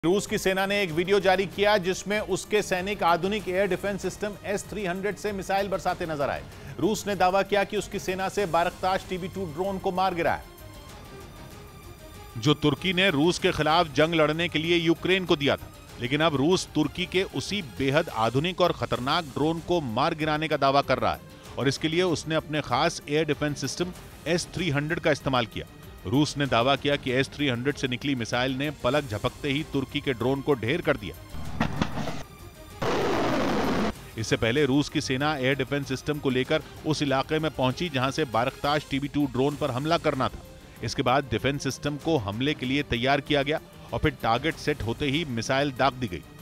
रूस की सेना ने एक वीडियो जारी किया जिसमें उसके सैनिक आधुनिक एयर डिफेंस सिस्टम S-300 से मिसाइल बरसाते नजर आए। रूस ने दावा किया कि उसकी सेना से बारकताश TB2 ड्रोन को मार गिराया, जो तुर्की ने रूस के खिलाफ जंग लड़ने के लिए यूक्रेन को दिया था। लेकिन अब रूस तुर्की के उसी बेहद आधुनिक और खतरनाक ड्रोन को मार गिराने का दावा कर रहा है और इसके लिए उसने अपने खास एयर डिफेंस सिस्टम S-300 का इस्तेमाल किया। रूस ने दावा किया कि S-300 से निकली मिसाइल ने पलक झपकते ही तुर्की के ड्रोन को ढेर कर दिया। इससे पहले रूस की सेना एयर डिफेंस सिस्टम को लेकर उस इलाके में पहुंची जहां से बारकताश TB2 ड्रोन पर हमला करना था। इसके बाद डिफेंस सिस्टम को हमले के लिए तैयार किया गया और फिर टारगेट सेट होते ही मिसाइल दाग दी गई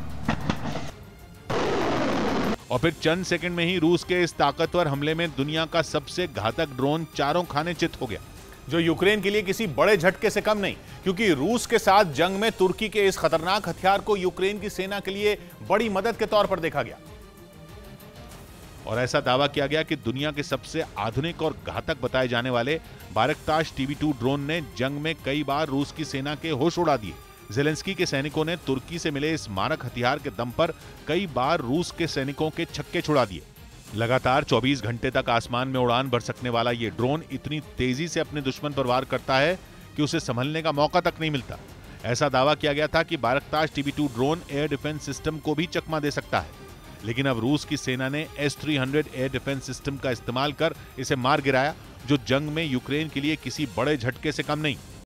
और फिर चंद सेकंड में ही रूस के इस ताकतवर हमले में दुनिया का सबसे घातक ड्रोन चारों खाने चित हो गया, जो यूक्रेन के लिए किसी बड़े झटके से कम नहीं, क्योंकि रूस के साथ जंग में तुर्की के इस खतरनाक हथियार को यूक्रेन की सेना के लिए बड़ी मदद के तौर पर देखा गया और ऐसा दावा किया गया कि दुनिया के सबसे आधुनिक और घातक बताए जाने वाले बारकताश TB2 ड्रोन ने जंग में कई बार रूस की सेना के होश उड़ा दिए। ज़ेलेंस्की के सैनिकों ने तुर्की से मिले इस मारक हथियार के दम पर कई बार रूस के सैनिकों के छक्के छुड़ा दिए। लगातार 24 घंटे तक आसमान में उड़ान भर सकने वाला ये ड्रोन इतनी तेजी से अपने दुश्मन पर वार करता है कि उसे संभलने का मौका तक नहीं मिलता। ऐसा दावा किया गया था कि Bayraktar TB2 drone air defence system को भी चकमा दे सकता है, लेकिन अब रूस की सेना ने S-300 एयर डिफेंस सिस्टम का इस्तेमाल कर इसे मार गिराया, जो जंग में यूक्रेन के लिए किसी बड़े झटके से कम नहीं।